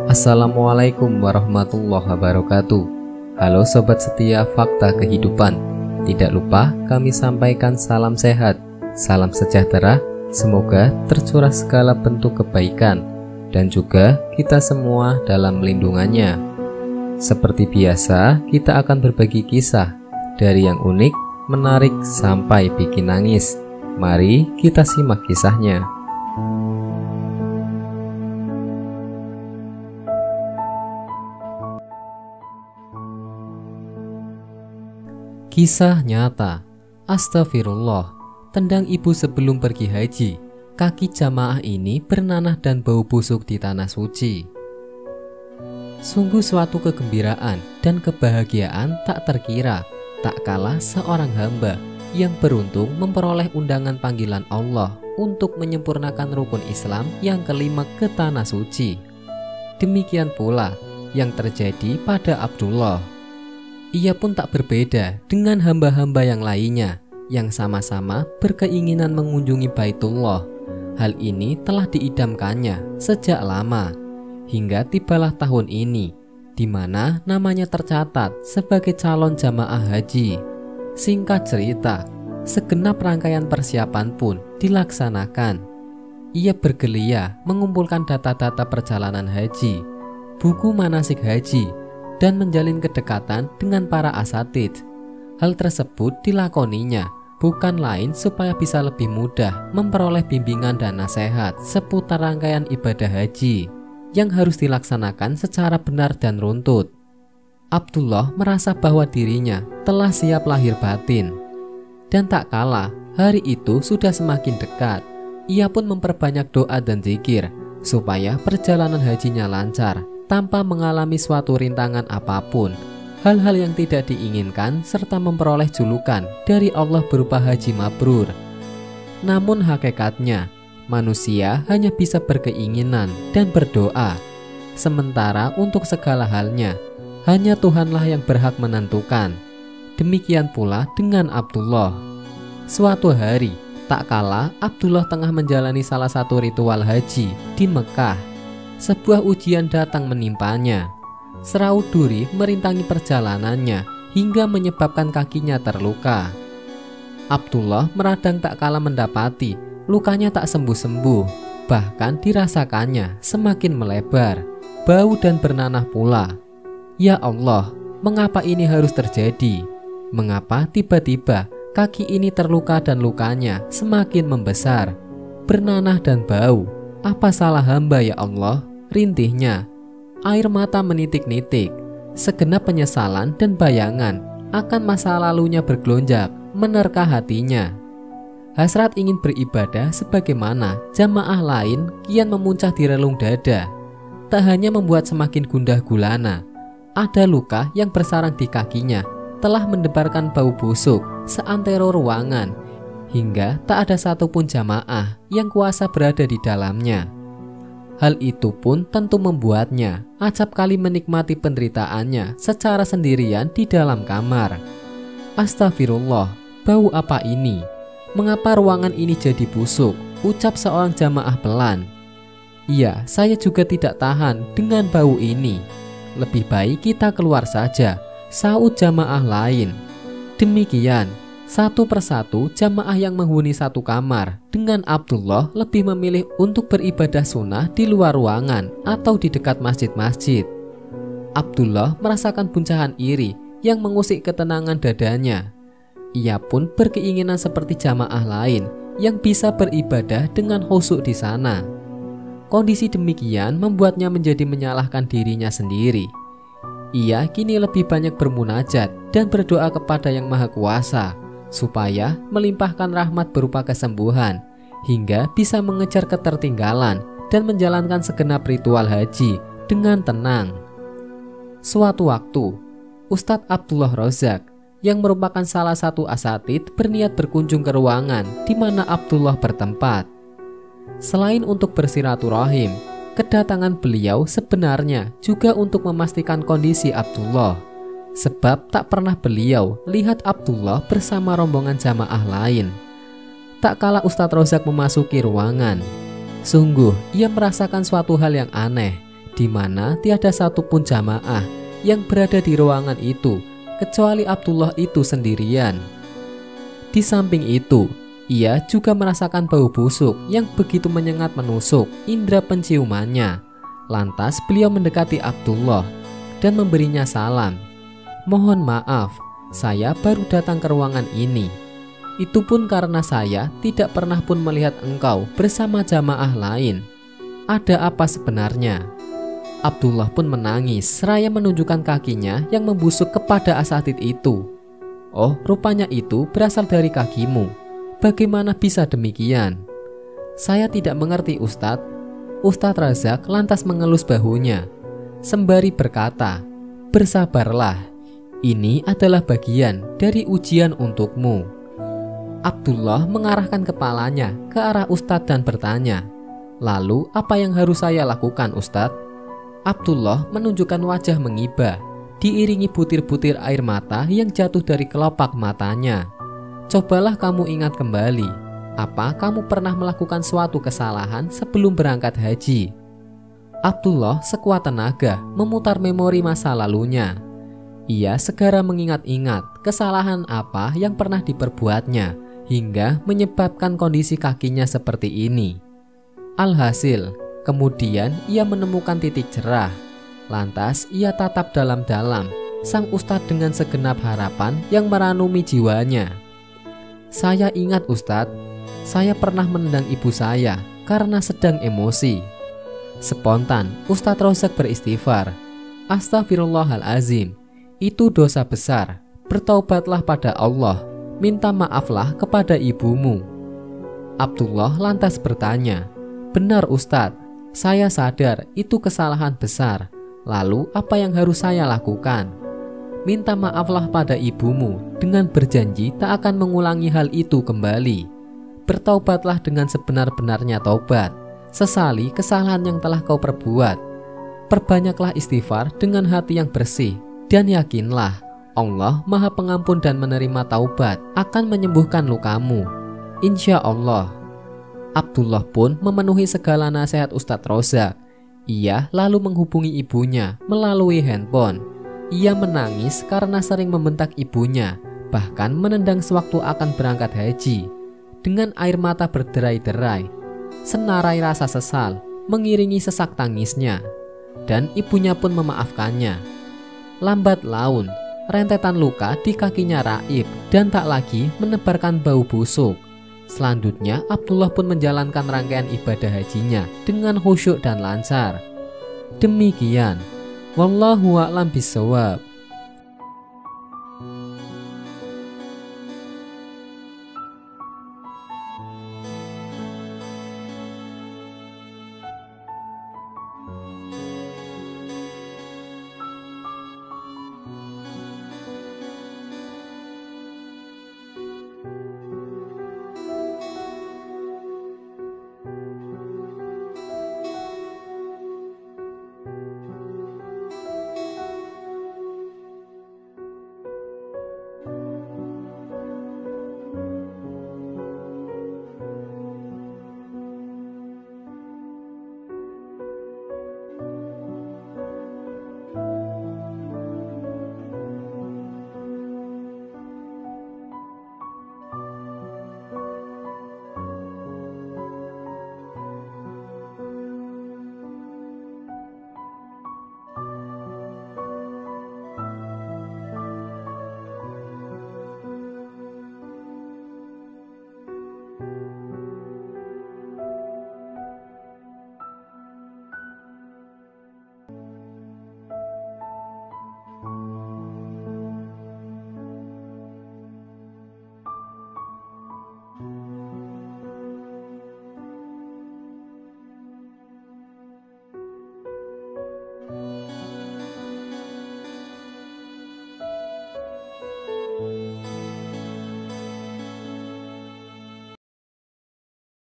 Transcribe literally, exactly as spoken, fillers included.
Assalamualaikum warahmatullahi wabarakatuh. Halo sobat setia Fakta Kehidupan. Tidak lupa kami sampaikan salam sehat, salam sejahtera. Semoga tercurah segala bentuk kebaikan dan juga kita semua dalam lindungannya. Seperti biasa, kita akan berbagi kisah dari yang unik, menarik sampai bikin nangis. Mari kita simak kisahnya. Kisah nyata. Astagfirullah, tendang ibu sebelum pergi haji. Kaki jamaah ini bernanah dan bau busuk di tanah suci. Sungguh suatu kegembiraan dan kebahagiaan tak terkira, tak kalah seorang hamba yang beruntung memperoleh undangan panggilan Allah untuk menyempurnakan rukun Islam yang kelima ke tanah suci. Demikian pula yang terjadi pada Abdullah. Ia pun tak berbeda dengan hamba-hamba yang lainnya yang sama-sama berkeinginan mengunjungi Baitullah. Hal ini telah diidamkannya sejak lama, hingga tibalah tahun ini, di mana namanya tercatat sebagai calon jamaah haji. Singkat cerita, segenap rangkaian persiapan pun dilaksanakan. Ia bergelia mengumpulkan data-data perjalanan haji, buku manasik haji, dan menjalin kedekatan dengan para asatidz. Hal tersebut dilakoninya bukan lain supaya bisa lebih mudah memperoleh bimbingan dan nasihat seputar rangkaian ibadah haji yang harus dilaksanakan secara benar dan runtut. Abdullah merasa bahwa dirinya telah siap lahir batin. Dan tak kalah, hari itu sudah semakin dekat. Ia pun memperbanyak doa dan zikir supaya perjalanan hajinya lancar tanpa mengalami suatu rintangan apapun, hal-hal yang tidak diinginkan, serta memperoleh julukan dari Allah berupa haji mabrur. Namun hakikatnya, manusia hanya bisa berkeinginan dan berdoa, sementara untuk segala halnya, hanya Tuhanlah yang berhak menentukan. Demikian pula dengan Abdullah. Suatu hari, tak kalah Abdullah tengah menjalani salah satu ritual haji di Mekah, sebuah ujian datang menimpanya. Seraut duri merintangi perjalanannya hingga menyebabkan kakinya terluka. Abdullah meradang tak kalah mendapati lukanya tak sembuh-sembuh, bahkan dirasakannya semakin melebar, bau dan bernanah pula. Ya Allah, mengapa ini harus terjadi? Mengapa tiba-tiba kaki ini terluka dan lukanya semakin membesar, bernanah dan bau? Apa salah hamba ya Allah? Rintihnya. Air mata menitik-nitik. Segenap penyesalan dan bayangan akan masa lalunya bergelonjak menerka hatinya. Hasrat ingin beribadah sebagaimana jamaah lain kian memuncah di relung dada. Tak hanya membuat semakin gundah gulana, ada luka yang bersarang di kakinya telah mendebarkan bau busuk seantero ruangan, hingga tak ada satupun jamaah yang kuasa berada di dalamnya. Hal itu pun tentu membuatnya acap kali menikmati penderitaannya secara sendirian di dalam kamar. Astagfirullah, bau apa ini? Mengapa ruangan ini jadi busuk? Ucap seorang jamaah pelan. Iya, saya juga tidak tahan dengan bau ini. Lebih baik kita keluar saja, saut jamaah lain. Demikian, satu persatu jamaah yang menghuni satu kamar dengan Abdullah lebih memilih untuk beribadah sunnah di luar ruangan atau di dekat masjid-masjid. Abdullah merasakan guncahan iri yang mengusik ketenangan dadanya. Ia pun berkeinginan seperti jamaah lain yang bisa beribadah dengan khusyuk di sana. Kondisi demikian membuatnya menjadi menyalahkan dirinya sendiri. Ia kini lebih banyak bermunajat dan berdoa kepada Yang Maha Kuasa supaya melimpahkan rahmat berupa kesembuhan hingga bisa mengejar ketertinggalan dan menjalankan segenap ritual haji dengan tenang. Suatu waktu, Ustadz Abdullah Razak yang merupakan salah satu asatidz berniat berkunjung ke ruangan di mana Abdullah bertempat. Selain untuk bersiraturahim, kedatangan beliau sebenarnya juga untuk memastikan kondisi Abdullah. Sebab tak pernah beliau lihat Abdullah bersama rombongan jamaah lain. Tak kala Ustadz Razak memasuki ruangan, sungguh ia merasakan suatu hal yang aneh. di mana tiada satupun jamaah yang berada di ruangan itu kecuali Abdullah itu sendirian. Di samping itu, ia juga merasakan bau busuk yang begitu menyengat menusuk indera penciumannya. Lantas beliau mendekati Abdullah dan memberinya salam. "Mohon maaf, saya baru datang ke ruangan ini. Itu pun karena saya tidak pernah pun melihat engkau bersama jamaah lain. Ada apa sebenarnya?" Abdullah pun menangis seraya menunjukkan kakinya yang membusuk kepada asatid itu. "Oh, rupanya itu berasal dari kakimu. Bagaimana bisa demikian?" "Saya tidak mengerti, Ustadz." Ustadz Razak lantas mengelus bahunya sembari berkata, "Bersabarlah, ini adalah bagian dari ujian untukmu." Abdullah mengarahkan kepalanya ke arah Ustadz dan bertanya, "Lalu apa yang harus saya lakukan, Ustadz?" Abdullah menunjukkan wajah mengibah, diiringi butir-butir air mata yang jatuh dari kelopak matanya. "Cobalah kamu ingat kembali, apa kamu pernah melakukan suatu kesalahan sebelum berangkat haji?" Abdullah sekuat tenaga memutar memori masa lalunya. Ia segera mengingat-ingat kesalahan apa yang pernah diperbuatnya hingga menyebabkan kondisi kakinya seperti ini. Alhasil, kemudian ia menemukan titik cerah. Lantas ia tatap dalam-dalam sang ustadz dengan segenap harapan yang meranumi jiwanya. "Saya ingat, Ustadz, saya pernah menendang ibu saya karena sedang emosi." Spontan Ustadz Rozak beristighfar, "Astagfirullahalazim, itu dosa besar. Bertaubatlah pada Allah, minta maaflah kepada ibumu." Abdullah lantas bertanya, "Benar, Ustadz, saya sadar itu kesalahan besar. Lalu apa yang harus saya lakukan?" "Minta maaflah pada ibumu dengan berjanji tak akan mengulangi hal itu kembali. Bertaubatlah dengan sebenar-benarnya taubat. Sesali kesalahan yang telah kau perbuat. Perbanyaklah istighfar dengan hati yang bersih. Dan yakinlah, Allah Maha Pengampun dan menerima taubat akan menyembuhkan lukamu. Insya Allah." Abdullah pun memenuhi segala nasihat Ustadz Rozak. Ia lalu menghubungi ibunya melalui handphone. Ia menangis karena sering membentak ibunya, bahkan menendang sewaktu akan berangkat haji. Dengan air mata berderai-derai, senarai rasa sesal mengiringi sesak tangisnya. Dan ibunya pun memaafkannya. Lambat laun, rentetan luka di kakinya raib dan tak lagi menebarkan bau busuk. Selanjutnya, Abdullah pun menjalankan rangkaian ibadah hajinya dengan khusyuk dan lancar. Demikian, wallahu a'lam bishawab.